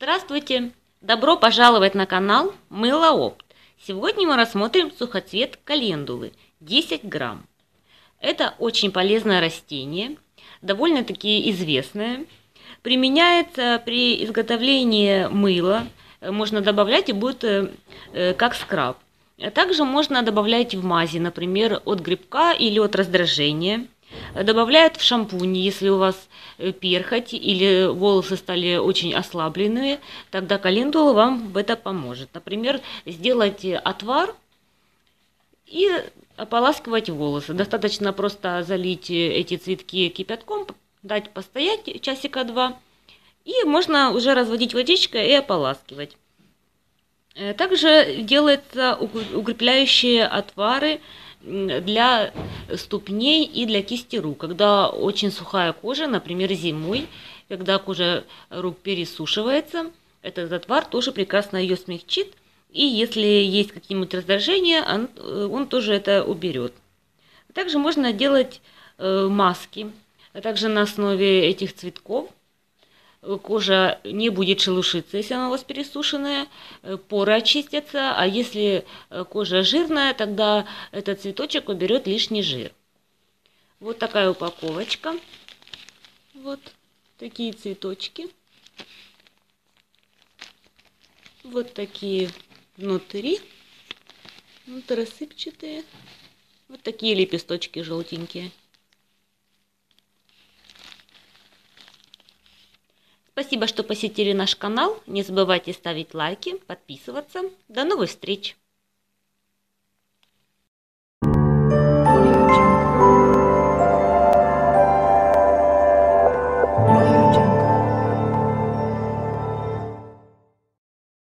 Здравствуйте! Добро пожаловать на канал Мыло Опт. Сегодня мы рассмотрим сухоцвет календулы 10 грамм. Это очень полезное растение, довольно-таки известное. Применяется при изготовлении мыла, можно добавлять и будет как скраб. Также можно добавлять в мази, например, от грибка или от раздражения. Добавляют в шампунь, если у вас перхоть или волосы стали очень ослабленные, тогда календула вам в это поможет. Например, сделать отвар и ополаскивать волосы. Достаточно просто залить эти цветки кипятком, дать постоять часика два, и можно уже разводить водичкой и ополаскивать. Также делаются укрепляющие отвары для ступней и для кисти рук. Когда очень сухая кожа, например, зимой, когда кожа рук пересушивается, этот отвар тоже прекрасно ее смягчит. И если есть какие-нибудь раздражения, он тоже это уберет. Также можно делать маски, также на основе этих цветков. Кожа не будет шелушиться, если она у вас пересушенная, поры очистятся, а если кожа жирная, тогда этот цветочек уберет лишний жир. Вот такая упаковочка. Вот такие цветочки. Вот такие внутри. Вот рассыпчатые. Вот такие лепесточки желтенькие. Спасибо, что посетили наш канал. Не забывайте ставить лайки, подписываться. До новых встреч!